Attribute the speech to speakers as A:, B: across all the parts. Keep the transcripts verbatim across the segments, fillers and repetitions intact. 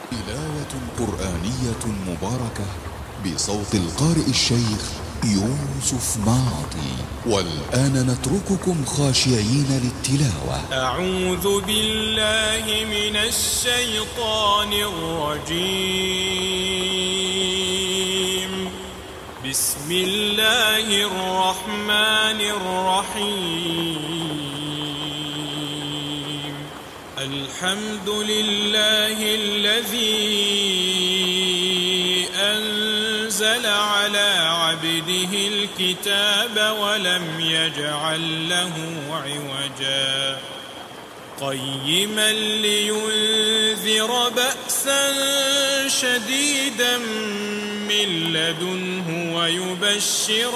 A: تلاوة قرآنية مباركة بصوت القارئ الشيخ يوسف معاطي. والآن نترككم خاشعين للتلاوة.
B: أعوذ بالله من الشيطان الرجيم. بسم الله الرحمن الرحيم. الحمد لله الذي أنزل على عبده الكتاب ولم يجعل له عوجا قيما لينذر بأسا شديدا من لدنه ويبشر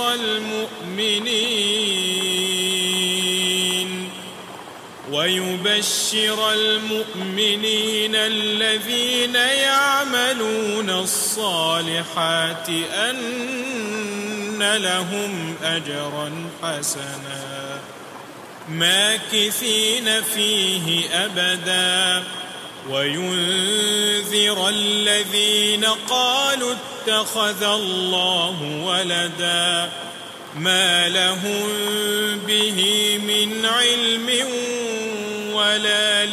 B: المؤمنين ويبشر المؤمنين الذين يعملون الصالحات أن لهم أجرا حسنا ماكثين فيه أبدا وينذر الذين قالوا اتخذ الله ولدا ما لهم به من علم ولا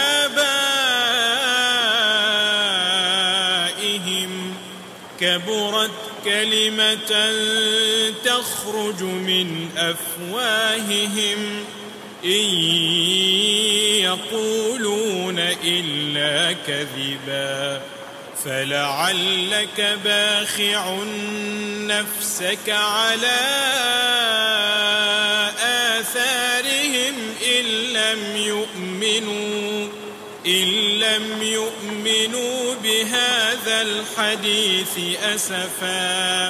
B: لآبائهم كبرت كلمة تخرج من أفواههم إن يقولون إلا كذبا فلعلك باخع نفسك على آثارهم إن لم يؤمنوا إن لم يؤمنوا بهذا الحديث أسفا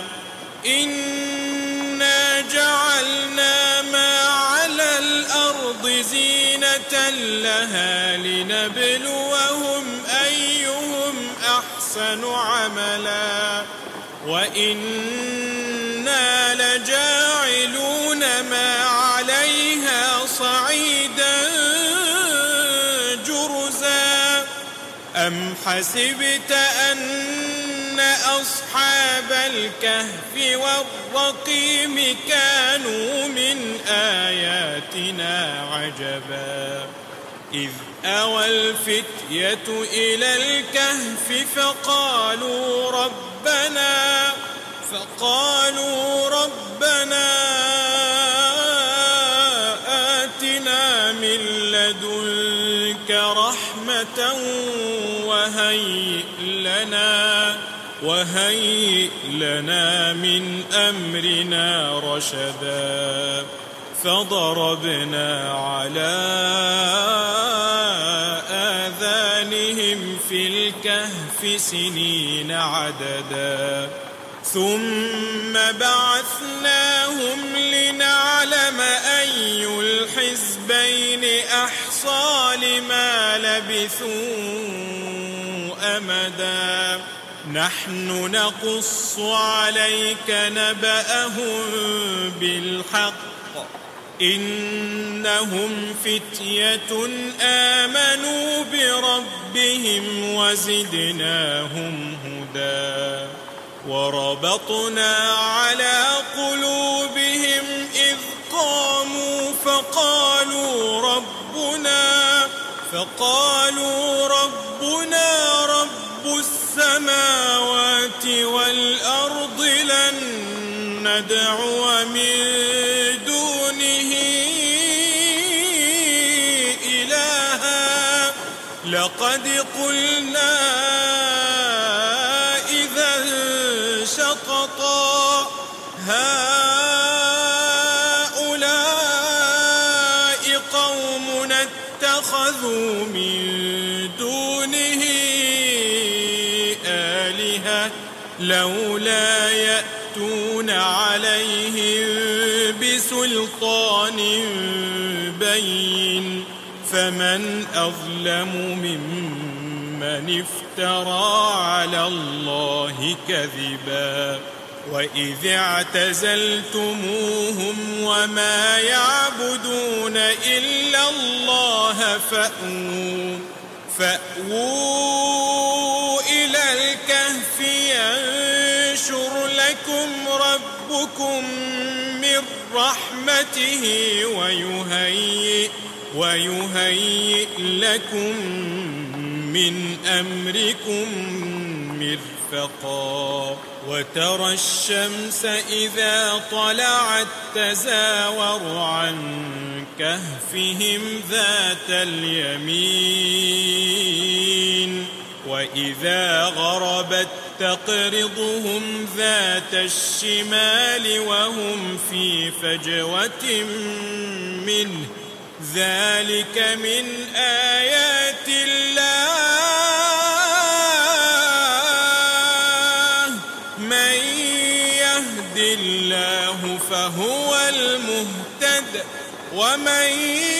B: إنا جعلنا ما على الأرض زينة لها لنبلوهم أيهم أحسن عملا وإنا لجاعلون ما عليها صعيدا جرزا أم حسبت أن أصحاب الكهف والرقيم كانوا من آياتنا عجبا إذ أوى الفتية إلى الكهف فقالوا ربنا فقالوا ربنا آتنا من لدنك رحمة وهيئ لنا وهيئ لنا من أمرنا رشدا فضربنا على آذانهم في الكهف سنين عددا ثم بعثناهم لنعلم أي الحزبين أحصى لما لبثوا أمدا نحن نقص عليك نبأهم بالحق إنهم فتية آمنوا بربهم وزدناهم هدى وربطنا على قلوبهم إذ قاموا فقالوا ربنا فقالوا ربنا رب السماوات والأرض لن ندعو من دونه إلها لقد قلنا إذا شططا هؤلاء قوم اتخذوا من دونه آلهة لولا يأتون عليهم بسلطان بين فمن أظلم ممن افترى على الله كذبا وإذ اعتزلتموهم وما يعبدون إلا الله فأووا فأووا يرزقكم من رحمته ويهيئ, ويهيئ لكم من أمركم مرفقا وترى الشمس إذا طلعت تزاور عن كهفهم ذات اليمين وإذا غربت تقرضهم ذات الشمال وهم في فجوة منه ذلك من آيات الله من يهد الله فهو المهتد ومن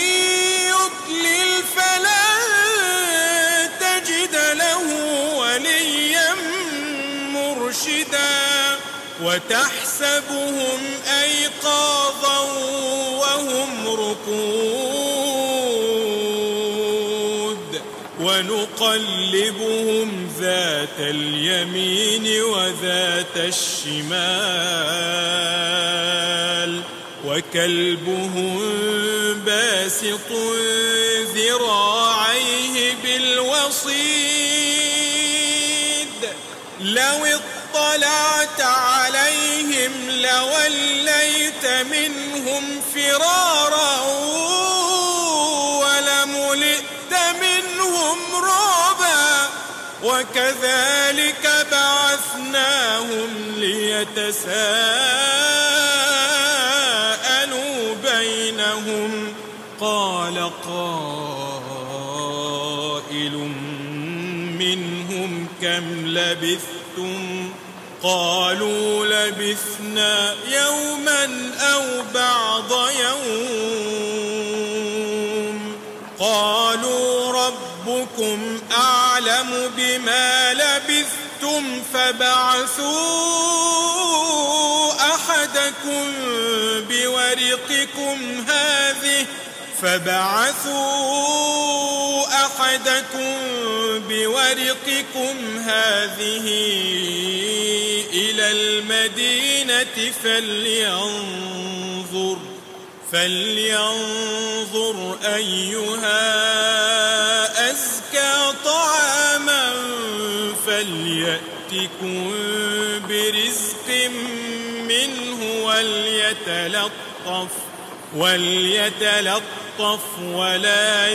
B: يضلل فلا تجد له وليا مرشدا وتحسبهم أيقاظا وهم رقود ونقلبهم ذات اليمين وذات الشمال وكلبهم باسط ذراعيه بالوصيد لو اطلعت عليهم لوليت منهم فرارا ولملئت منهم رعبا وكذلك بعثناهم ليتساءلوا بينهم قال قائل منهم كم لبثتم قالوا لبثنا يوما أو بعض يوم قالوا ربكم أعلم بما لبثتم فبعثوا أحدكم بورقكم هذه فبعثوا أحدكم بورقكم هذه إلى المدينة فلينظر فلينظر أيها أزكى طعاما فليأتكم برزق منه وليتلطف وليتلطف ولا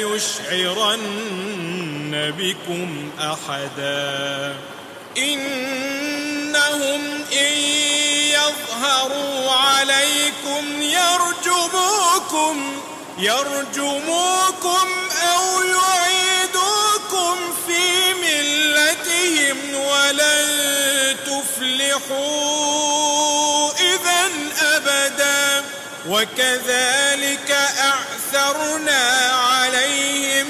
B: يشعرن بكم أحدا إنهم إن يظهروا عليكم يرجموكم يرجموكم أو يعيدوكم في ملتهم ولن تفلحوا إذن أبدا وكذلك أعثرنا عليهم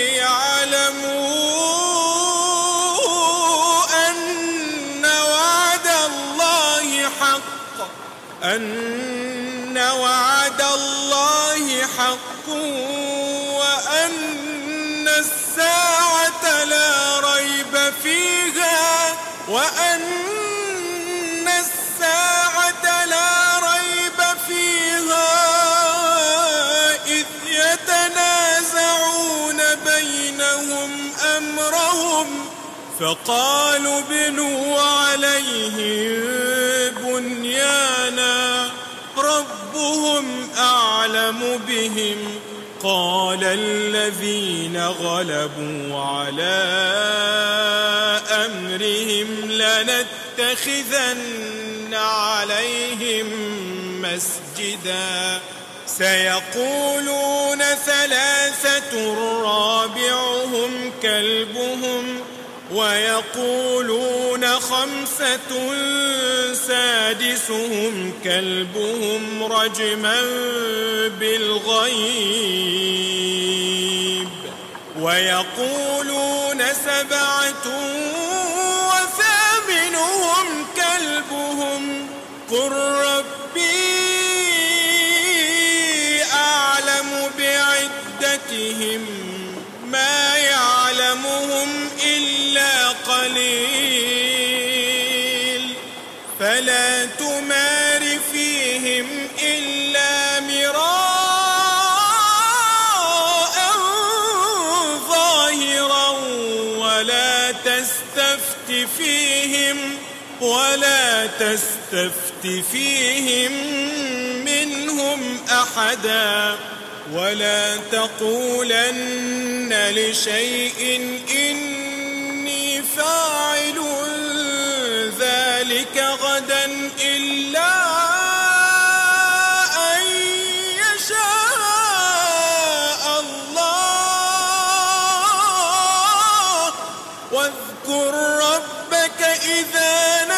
B: ليعلموا أن وعد الله حق أن وعد الله حق وأن الساعة لا ريب فيها وأن الساعة لا ريب فيها إذ يتنازعون بينهم أمرهم فقالوا ابنوا عليهم بنيانا ربهم أعلم بهم قال الذين غلبوا على أمرهم لنتخذن عليهم مسجدا سيقولون ثلاثة رابعهم كلبهم ويقولون خمسة سادسهم كلبهم رجما بالغيب ويقولون سبعة وثامنهم كلبهم قل ربي أعلم بعدتهم ما يعلمهم إلا قليل فلا تمار في فيهم ولا تستفت فيهم منهم أحدا ولا تقولن لشيء إني فاعل ذلك غدا إلا أن يشاء الله واذكر ربك إذا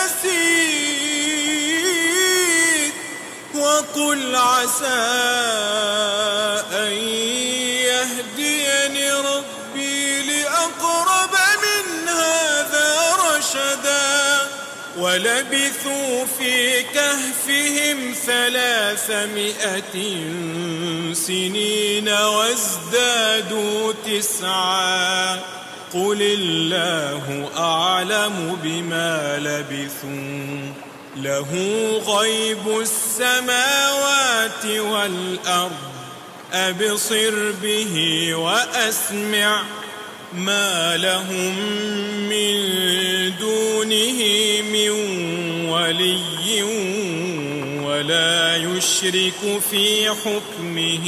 B: نسيت وقل عسى أن يهديني ربي لأقرب من هذا رشدا ولبثوا في كهفهم ثلاثمائة سنين وازدادوا تسعا قل الله أعلم بما لبثوا له غيب السماوات والأرض أبصر به وأسمع ما لهم من دونه من ولي ولا يشرك في حكمه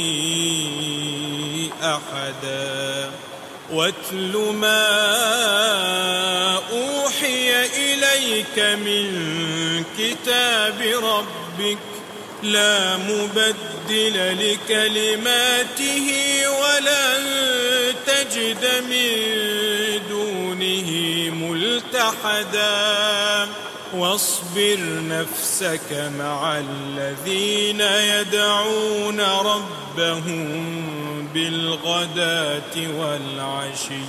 B: أحدا واتل ما أوحي إليك من كتاب ربك لا مبدل لكلماته ولن تجد من دونه ملتحدا واصبر نفسك مع الذين يدعون ربهم بالغداة والعشي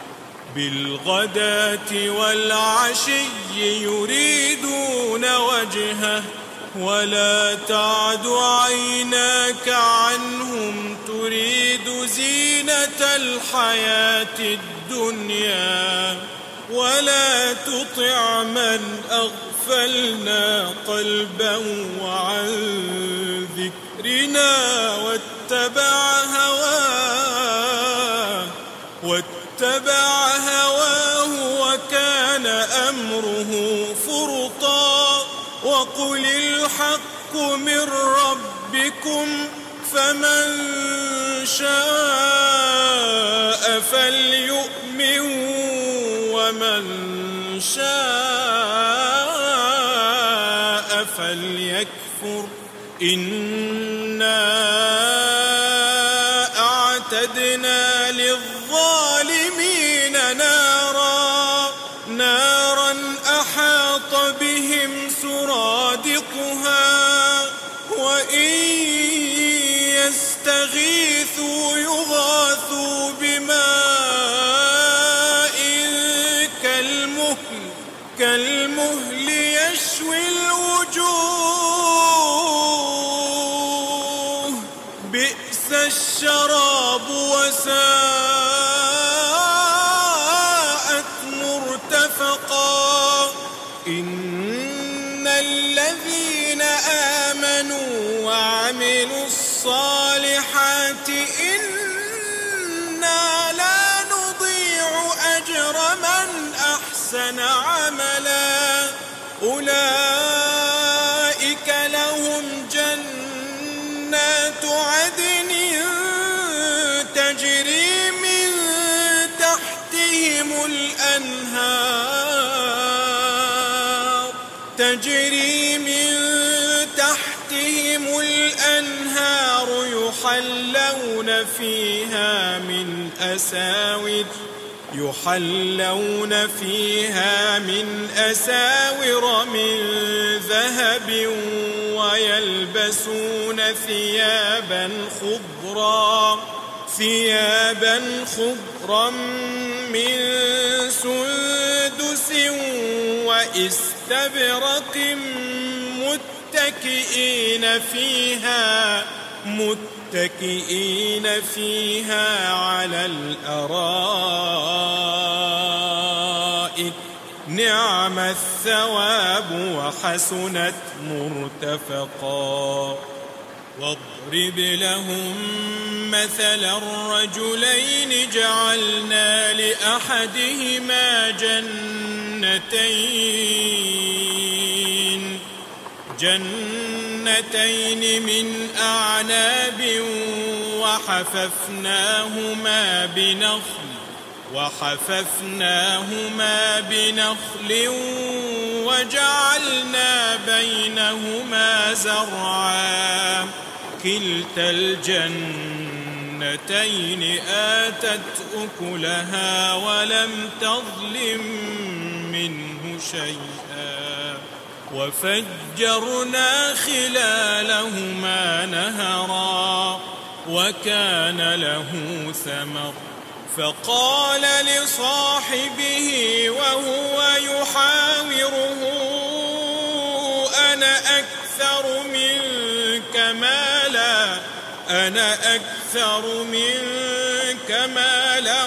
B: بالغداة والعشي يريدون وجهه ولا تعد عيناك عنهم تريد زينة الحياة الدنيا ولا تطع من أغفلنا قلبه عن ذكرنا واتبع هواه واتبع هواه وكان أمره فرطا وقل الحق من ربكم فمن شاء فليؤمن ومن شاء فليكفر إنا أعتدنا للظالمين نارا نارا أحاط بهم سرادقها وإن يستغيثوا يغاثوا بماء كالمهل كالمهل يشوي الوجوه بئس الشراب وساءت مرتفقا إن الذين آمنوا وعملوا الصالحات إنا لا نضيع أجر من أحسن عملا أولئك لهم جنات عدن تجري من تحتهم الأنهار تجري من تحتهم الأنهار يحلون فيها من أساور يحلون فيها من أساور من ذهب ويلبسون ثيابا خضرا ثيابا خضرا من سندس وإستبرق متكئين فيها متكئين فيها على الأرائك نعم الثواب وحسنت مرتفقا واضرب لهم مثلا الرجلين جعلنا لأحدهما جنتين جنتين جنتين من أعناب وحففناهما بنخل وحففناهما بنخل وجعلنا بينهما زرعا كلتا الجنتين آتت أكلها ولم تظلم منه شيئا وفجرنا خلالهما نهرا وكان له ثمر فقال لصاحبه وهو يحاوره أنا أكثر منك مالا أنا أكثر منك مالا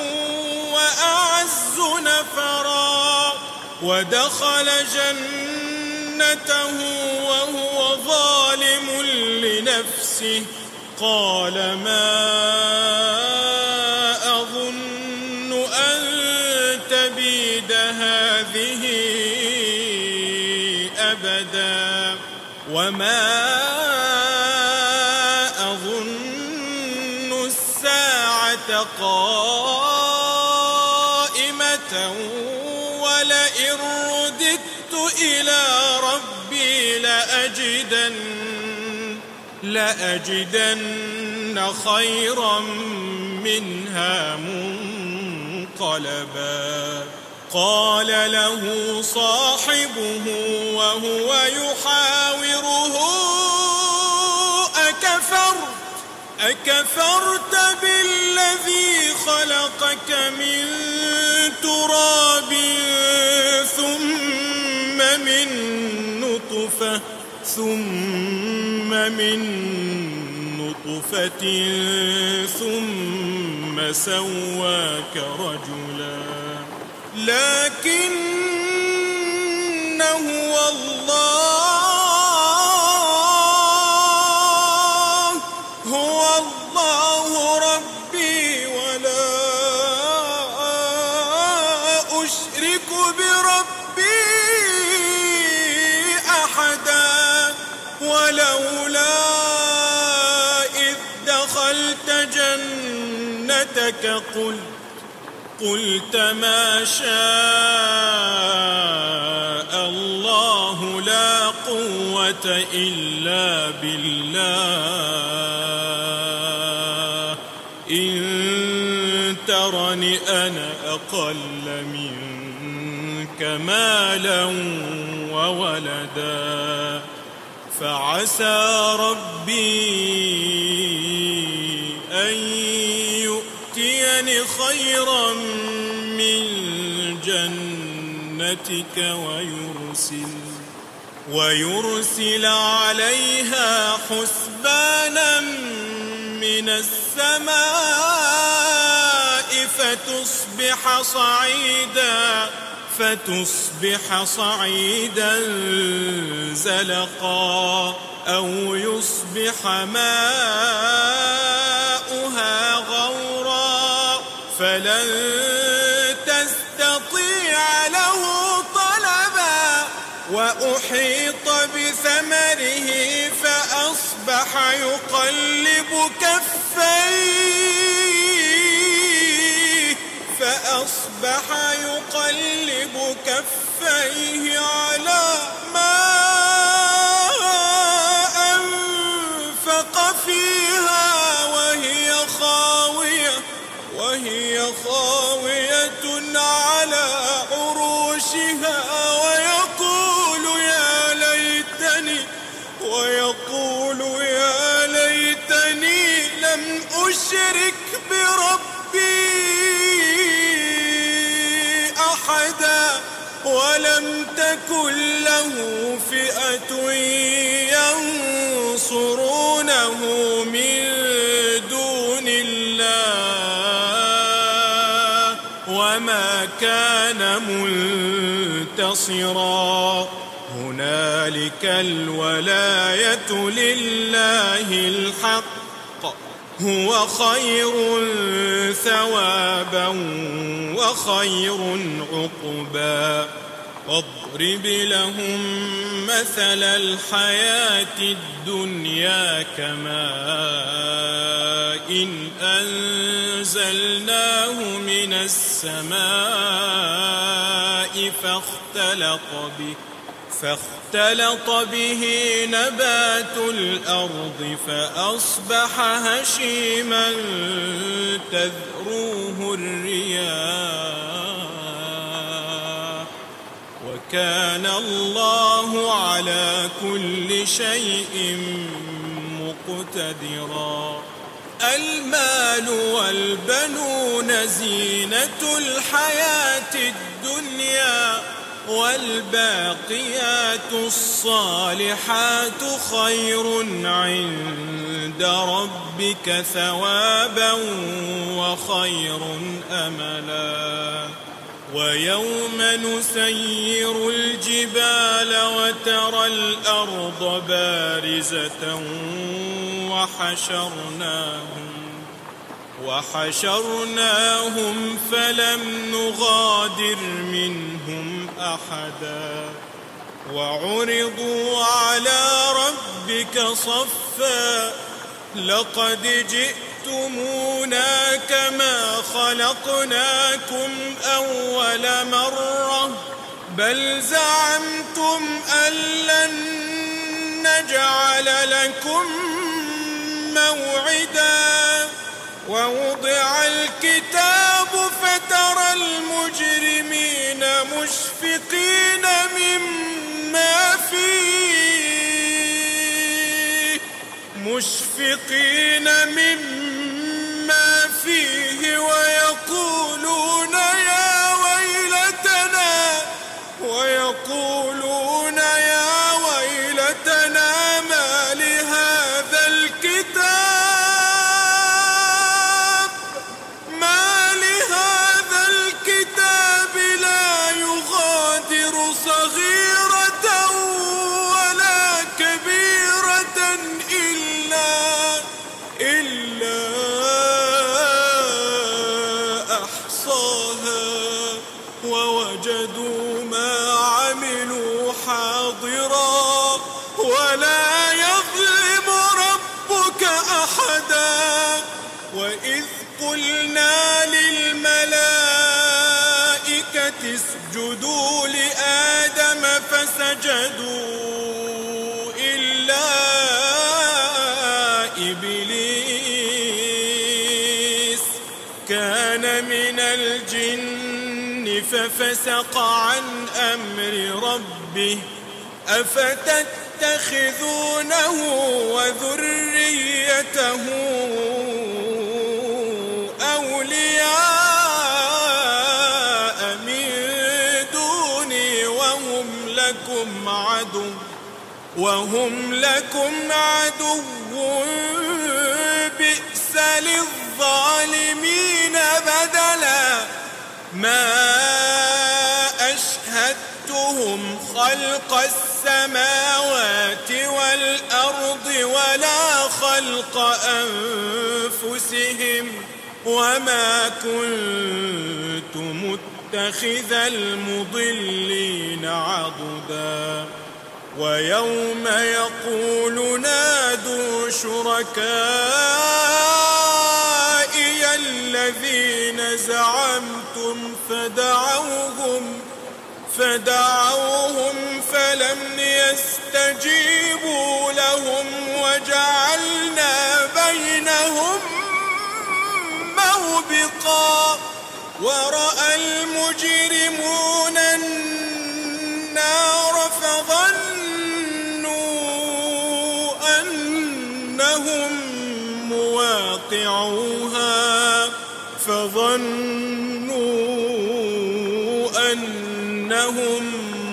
B: وأعز نفرا ودخل جنته وهو ظالم لنفسه قال ما أظن أن تبيد هذه أبدا وما أظن الساعة قائمة ولئن رددت إلى ربي لأجدن لأجدن خيرا منها منقلبا قال له صاحبه وهو يحاوره أكفرت أكفرت بالذي خلقك من تراب ثم من نطفة ثم من نطفة ثم سواك رجلا لكن هو الله هو الله ربي ولا أشرك بربي أحدا ولولا إذ دخلت جنتك قلت قلت ما شاء الله لا قوة إلا بالله إن ترني أنا أقل منك مالا وولدا فعسى ربي أن يؤتيني خيرا من جنتك ويرسل ويرسل عليها حسبانا من السماء فتصبح صعيدا فتصبح صعيدا زلقا أو يصبح ماؤها غورا فلن تستطيع له طلبا وأحيط بثمره فأصبح يقلب كفيه فأصبح يقلب كفيه على ما أنفق فيها وهي خاوية وهي خاوية على عروشها ويقول يا ليتني ويقول يا ليتني لم أشرك بربي أحدا ولم تكن له فئة ينصرونه من دون الله وما كان منتصرا هنالك الولاية لله الحق هو خير ثوابا وخير عقبا. واضرب لهم مثل الحياة الدنيا كماء إن أنزلناه من السماء فاختلط به فاختلط به نبات الأرض فأصبح هشيما تذروه الرياح وكان الله على كل شيء مقتدرا. المال والبنون زينة الحياة الدنيا والباقيات الصالحات خير عند ربك ثوابا وخير أملا. ويوم نسير الجبال وترى الأرض بارزة وحشرناهم وحشرناهم فلم نغادر منهم أحدا. وعرضوا على ربك صفا لقد جئتمونا كما خلقناكم أول مرة بل زعمتم أن لن نجعل لكم موعدا. ووضع الكتاب فترى المجرمين مشفقين مما فيه مشفقين مما فيه ويقولون يا ويلتنا ويقولون يا ويلتنا ما لهذا الكتاب صغيرة ولا كبيرة إلا إلا أحصاها ووجدوا ما عملوا حاضرا ولا يظلم ربك أحدا. وإذ قلنا للملائكة اسجدوا لآدم فسجدوا إلا إبليس كان من الجن ففسق عن أمر ربه أفتتخذونه وذريته أولياء من دوني وهم لكم عدو وهم لكم عدو بئس للظالمين بدلا. ما أشهدتهم خلق السماوات والأرض ولا خلق أنفسهم وما كنت متخذ المضلين عضدا. ويوم يقول نادوا شركائي الذين زعمتم فدعوهم فدعوهم فلم يستجيبوا لهم وجعلنا بينهم موبقا. ورأى المجرمون النار فظنوا أنهم مواقعوها فظنوا أنهم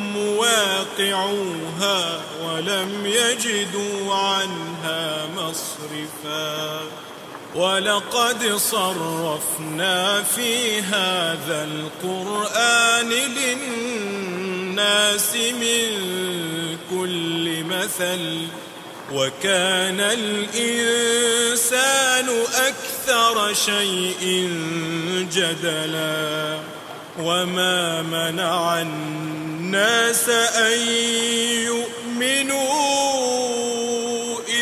B: مواقعوها ولم يجدوا عنها مصرفا. ولقد صرفنا في هذا القرآن للناس من كل مثل وكان الإنسان أكثر شيء جدلا وما منع الناس أن يؤمنوا إذ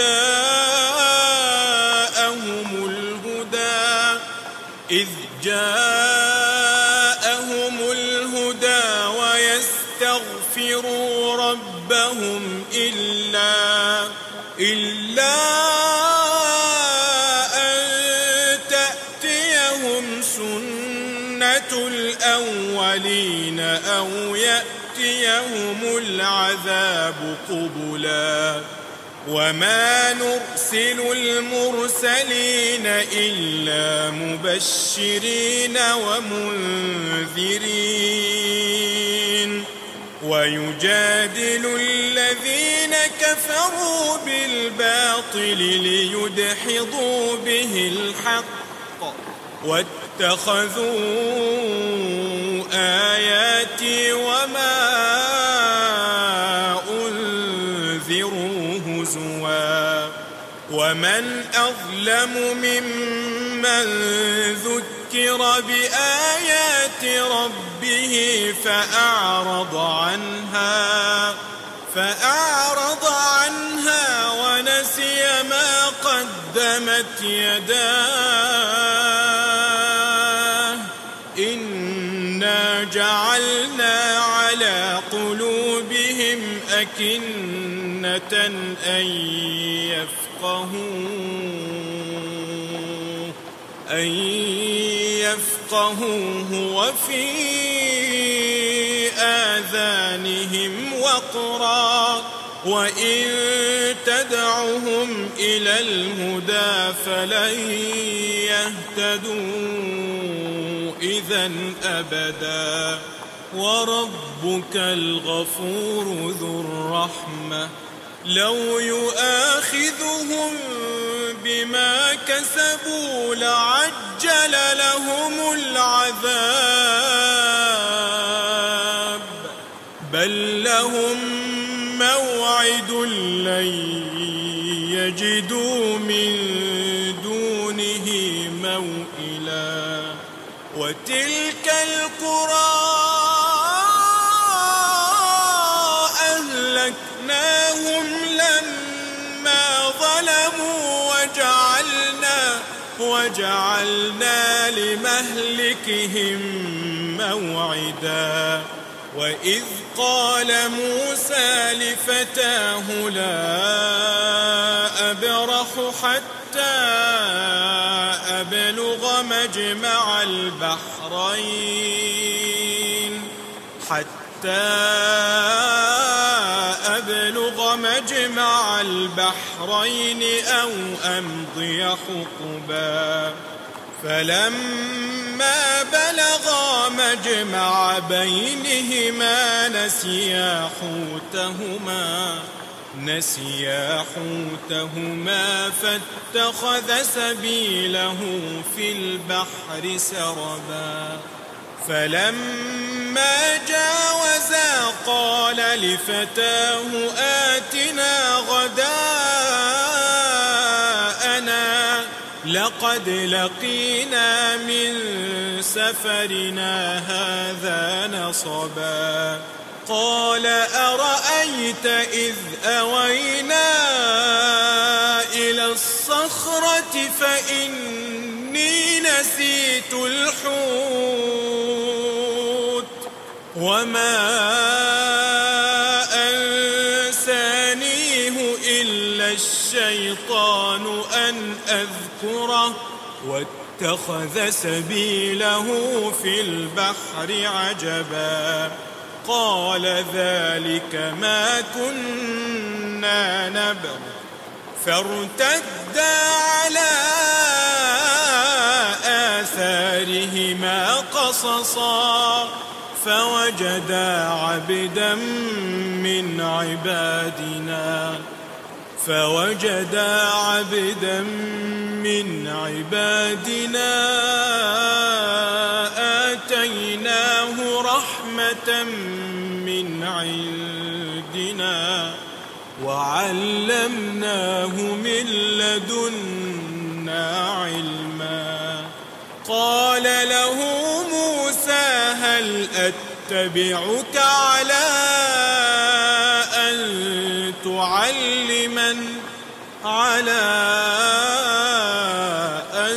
B: جاءهم الهدى إذ جاءهم الهدى ويستغفروا ربهم إلا إلا أن تأتيهم سنة الأولين أو يأتيهم العذاب قبلا وما نرسل المرسلين إلا مبشرين ومنذرين ويجادل الذين كفروا بالباطل ليدحضوا به الحق واتخذوا آياتي وما أنذروا هزوا ومن أظلم ممن ذكر بآيات ربه فأعرض عنها فأعرض عنها ونسي ما قدمت يداه إنا جعلنا على قلوبهم أكنة أن يفقهوه أن يفقهوه وفي آذانهم وقرا وإن تدعهم إلى الهدى فلن يهتدوا إذا أبدا وربك الغفور ذو الرحمة لو يؤاخذهم بما كسبوا لعجل لهم العذاب بل لهم موعد لن يجدوا من دونه موئلا وتلك القرى أهلكناهم لما ظلموا وجعلنا وجعلنا لمهلكهم موعدا وإذ قال موسى لفتاه لا أبرح حتى أبلغ مجمع البحرين حتى أبلغ مجمع البحرين أو أمضي حقبا فلما بلغا مجمع بينهما نسيا حوتهما نسيا حوتهما فاتخذ سبيله في البحر سربا فلما جاوزا قال لفتاه آتنا غداءنا لقد لقينا من سفرنا هذا نصبا قال أرأيت إذ أوينا إلى الصخرة فإني نسيت الحوت وما أنسانيه إلا الشيطان أن أذكره واتخذ سبيله في البحر عجبا قال ذلك ما كنا نبغ فارتدا على آثارهما قصصا فوجدا عبدا من عبادنا فوجدا عبدا من عبادنا آتيناه رحمة من عندنا وعلمناه من لدنا علما. قال له موسى هل أتبعك على أن تعلمن على أن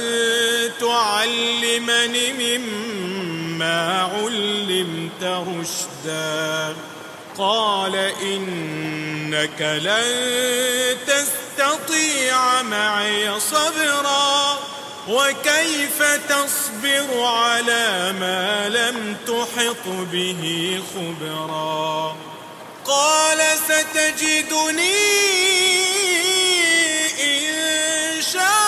B: تعلمني مما علمت رشدا. قال إنك لن تستطيع معي صبرا وكيف تصبر على ما لم تحط به خبرا. قال ستجدني إن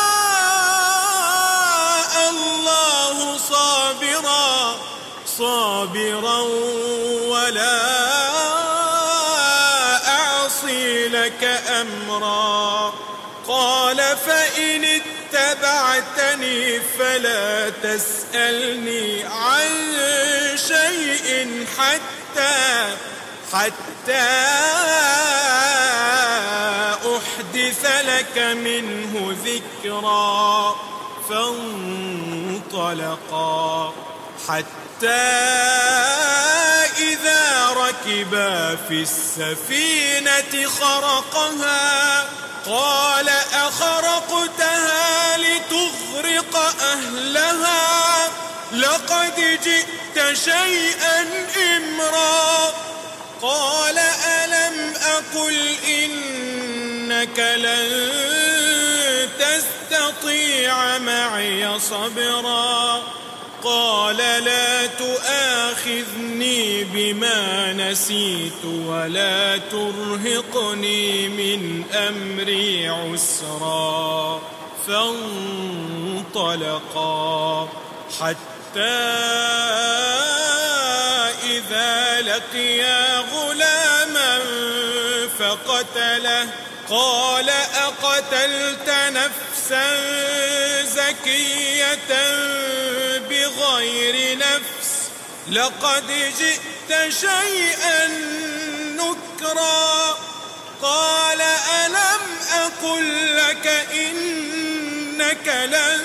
B: شاء الله صابرا صابرا ولا أعصي لك أمرا. قال فإن اتبعتني فلا تسألني عن شيء حتى حتى أحدث لك منه ذكرا. فانطلقا حتى إذا ركبا في السفينة خرقها قال أخرقتها لتغرق أهلها لقد جئت شيئا إمرا. قال ألم أقل إنك لن تستطيع معي صبرا. قال لا تؤاخذني بما نسيت ولا ترهقني من أمري عسرا. فانطلقا حتى إذا لقيا غلاما فقتله. قال أقتلت نفسا زكية بغير نفس لقد جئت شيئا نكرا. قال ألم أقل لك إنك لن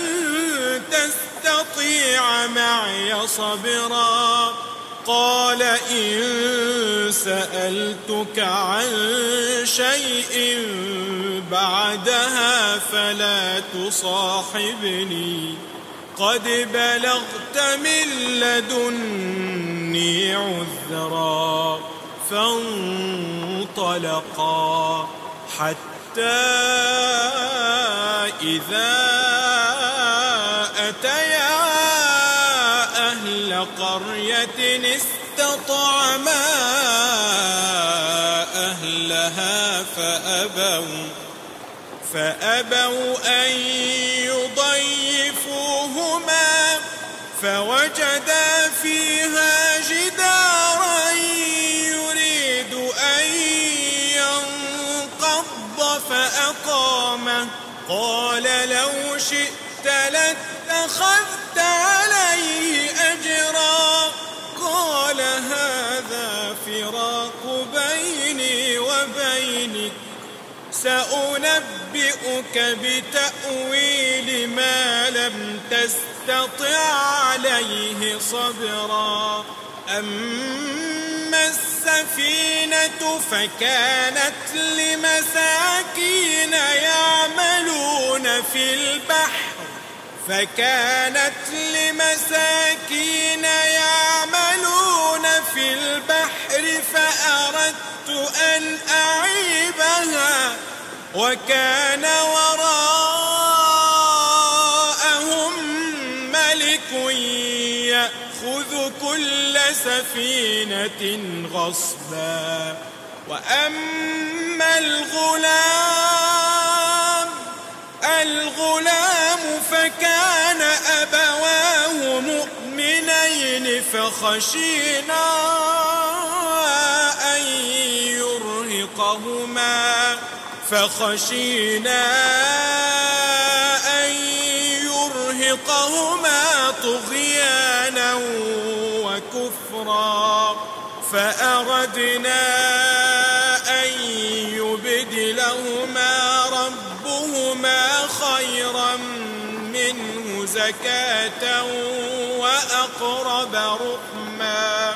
B: تستطيع معي صبرا. قال إن سألتك عن شيء بعدها فلا تصاحبني قد بلغت من لدني عذرا. فانطلقا حتى إذا أتيا أهل قرية استطعما أهلها فأبوا فأبوا أن يضيفوهما فوجدا فيها جدارا يريد أن ينقض فأقامه. قال لو شئت لاتخذت عليه أجرا. قال هذا فراق بيني وبينك سأنبئك بتأويل ما لم تستطع عليه صبرا. أما السفينة فكانت لمساكين يعملون في البحر فكانت لمساكين يعملون في البحر فأردت أن أعيبها وكان وراءهم ملك يأخذ كل سفينة غصبا. وأما الغلام الغلام فكان أبواه مؤمنين فخشينا أن يرهقهما فخشينا أن يرهقهما طغيانا وكفرا. فأردنا أن يبدلهما منه زكاة وأقرب رحما.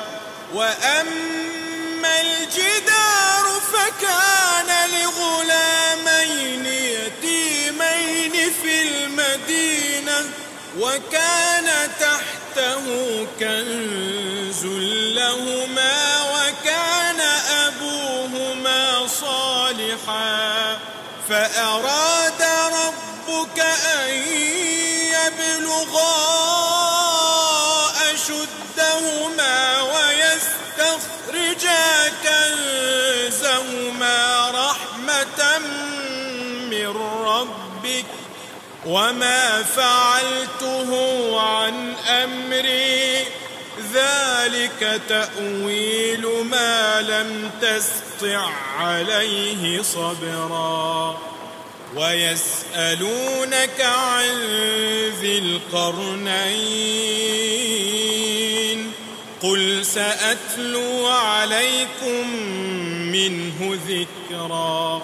B: وأما الجدار فكان لغلامين يتيمين في المدينة وكان تحته كنز لهما وكان أبوهما صالحا فأراد ربك أن يبلغا أشدهما ويستخرجا كنزهما رحمة من ربك وما فعلته عن أمري ذلك تأويل ما لم تستطع عليه صبرا. ويسألونك عن ذي القرنين قل سأتلو عليكم منه ذكرا.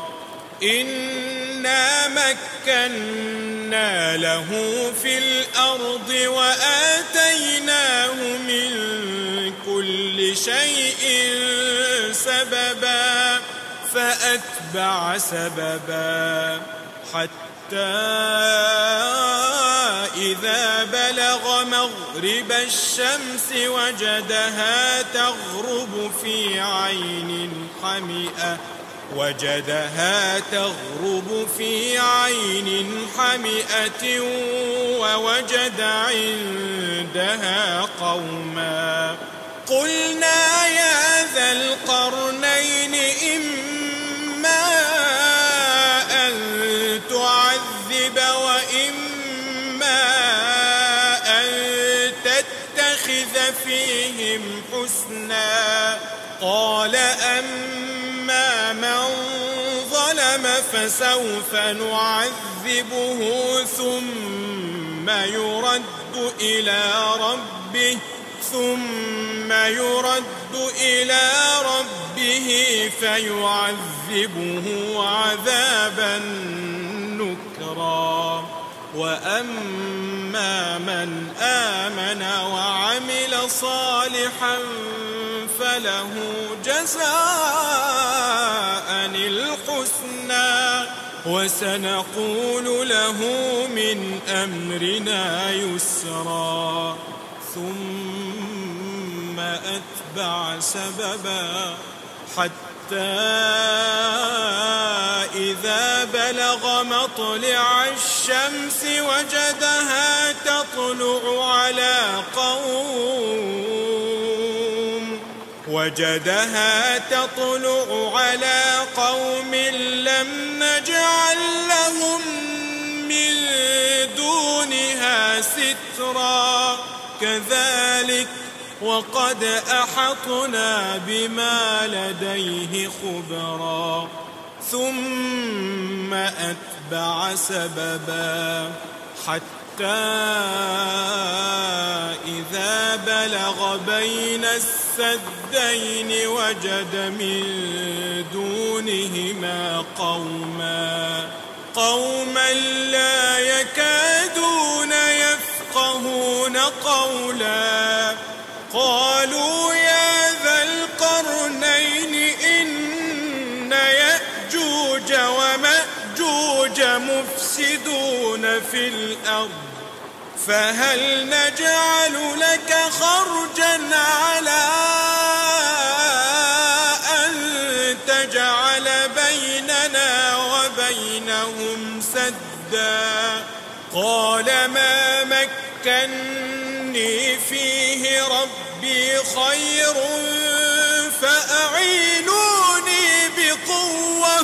B: إنا مكنا له في الأرض وآتيناه من كل شيء سببا فأتبع سببا حتى إذا بلغ مغرب الشمس وجدها تغرب في عين حمئة وجدها تغرب في عين حمئة ووجد عندها قوما قلنا يا ذا القرنين إما أن تعذب وإما أن تتخذ فيهم حسنا. قال أما من ظلم فسوف نعذبه ثم يرد إلى ربه ثم يرد إلى ربه فيعذبه عذابا نكرا. وأما من آمن وعمل صالحا فله جزاء الحسنى وسنقول له من أمرنا يسرا. ثم أتبع سببا حتى إذا بلغ مطلع الشمس وجدها تطلع على قوم وجدها تطلع على قوم لم نجعل لهم من دونها سترا كذلك وقد أحطنا بما لديه خبرا. ثم أتبع سببا حتى إذا بلغ بين السدين وجد من دونهما قوما قوما لا يكادون يفقهون قولا قالوا يا ذا القرنين إن يأجوج ومأجوج مفسدون في الأرض فهل نجعل لك خرجا على أن تجعل بيننا وبينهم سدا. قال ما مكني فيه ربي خير فأعينوني بقوة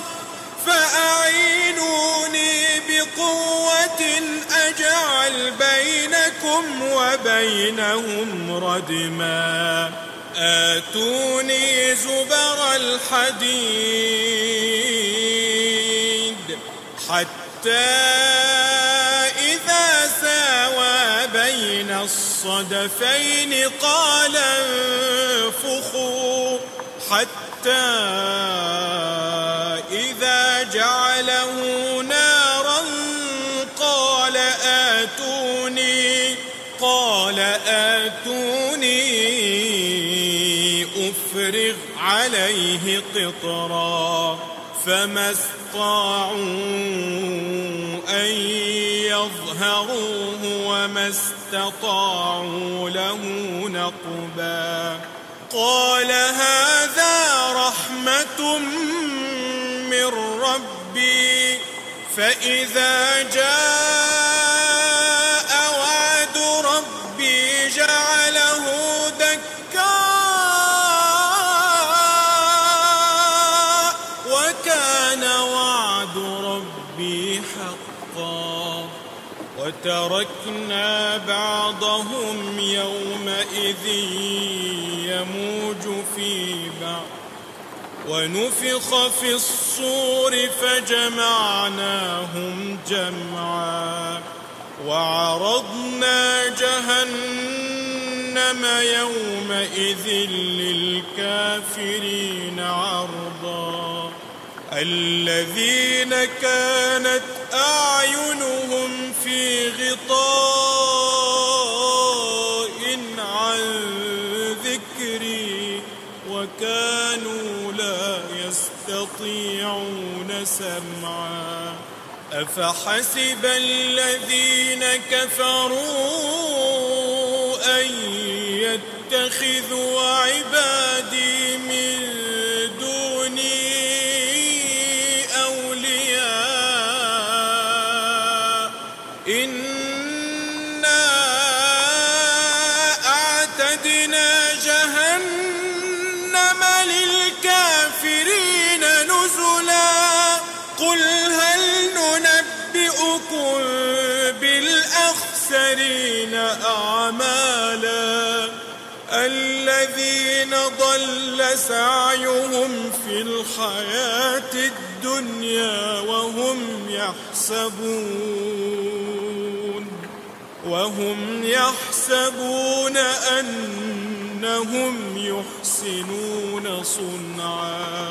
B: فأعينوني بقوة أجعل بينكم وبينهم ردما. آتوني زبر الحديد حتى إذا ساوى بين الصدفين قال انفخوا حتى إذا جعله نارا قال آتوني آتوني قال آتوني أفرغ عليه قطرا فما استطاعوا أن يظهروه وما استطاعوا له نقبا قال هذا رحمة من ربي فإذا جاء وعد ربي جعله دكا وكان وعد ربي حقا وتركنا بعضهم يومئذ يموج في بعض ونفخ في الصور فجمعناهم جمعا وعرضنا جهنم يومئذ للكافرين عرضا الذين كانت أعينهم في غطاء عن ذكري وكانوا لا يستطيعون سمعا أفحسب الذين كفروا أن يتخذوا عبادي من دوني أولياء إنا أعتدنا جهنم للكافرين نزلا قل هل ننبئكم بالأخسرين أعمالا الذين ضل سعيهم في الحياة الدنيا وهم يحسبون وهم يحسبون أنهم يحسنون صنعا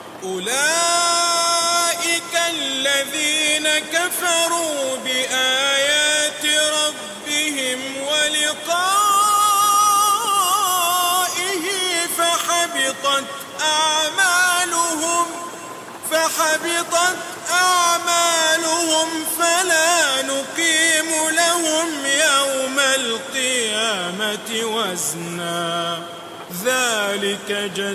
B: أولئك الذين كفروا بآيات ربهم ولقائه فحبطت أعمالهم فحبطت أعمالهم فلا نقيم لهم يوم القيامة وزنا ذلك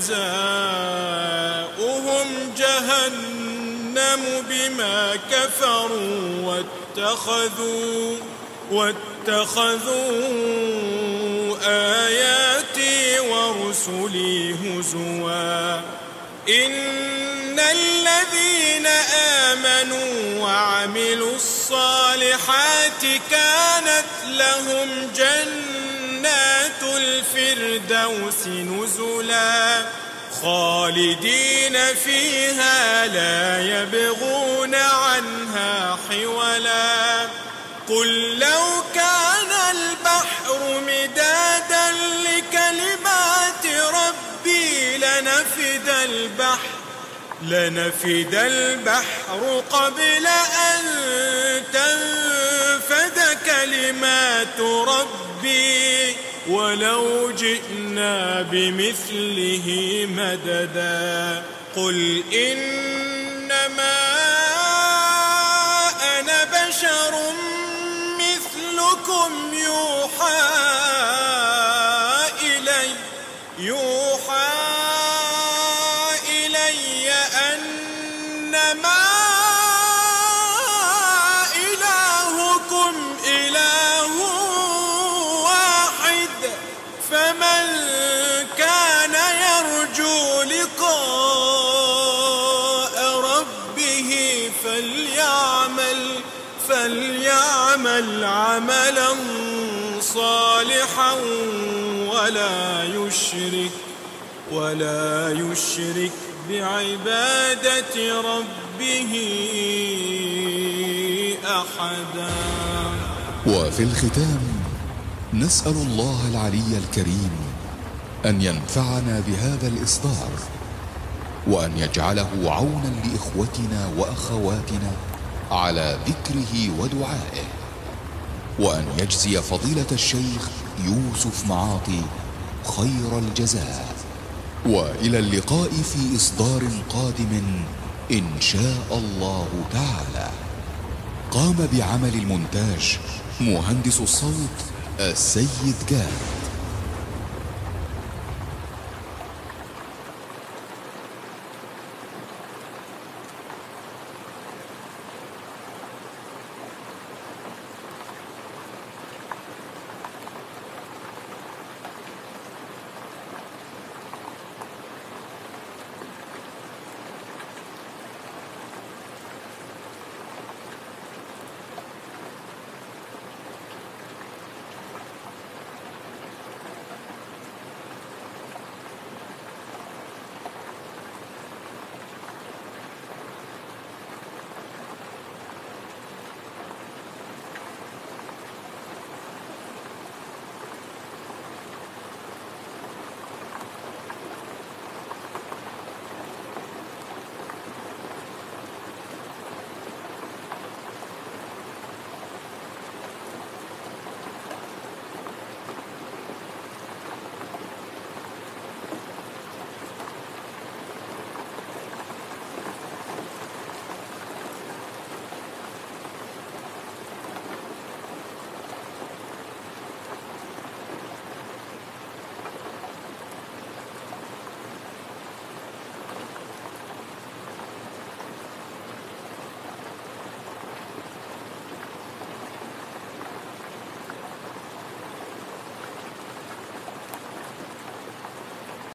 B: جزاؤهم جهنم بما كفروا واتخذوا واتخذوا آياتي ورسلي هزوا إن الذين آمنوا وعملوا الصالحات كانت لهم جنات الفردوس نزلا خالدين فيها لا يبغون عنها حولا قل لو كان البحر مدادا لكلمات ربي لنفد البحر لنفد البحر قبل أن تنفد كلمات ربي ولو جئنا بمثله مددا قل إنما أنا بشر مثلكم يوحى إلي يوحى إلي أنما إلهكم إله واحد فمن كان يرجو لقاء ربه فليعمل فليعمل عملا صالحا ولا يشرك ولا يشرك بعبادة ربه أحدا.
A: وفي الختام نسأل الله العلي الكريم أن ينفعنا بهذا الإصدار وأن يجعله عونا لإخوتنا وأخواتنا على ذكره ودعائه. وأن يجزي فضيلة الشيخ يوسف معاطي خير الجزاء. وإلى اللقاء في إصدار قادم إن شاء الله تعالى. قام بعمل المونتاج مهندس الصوت السيد جاد.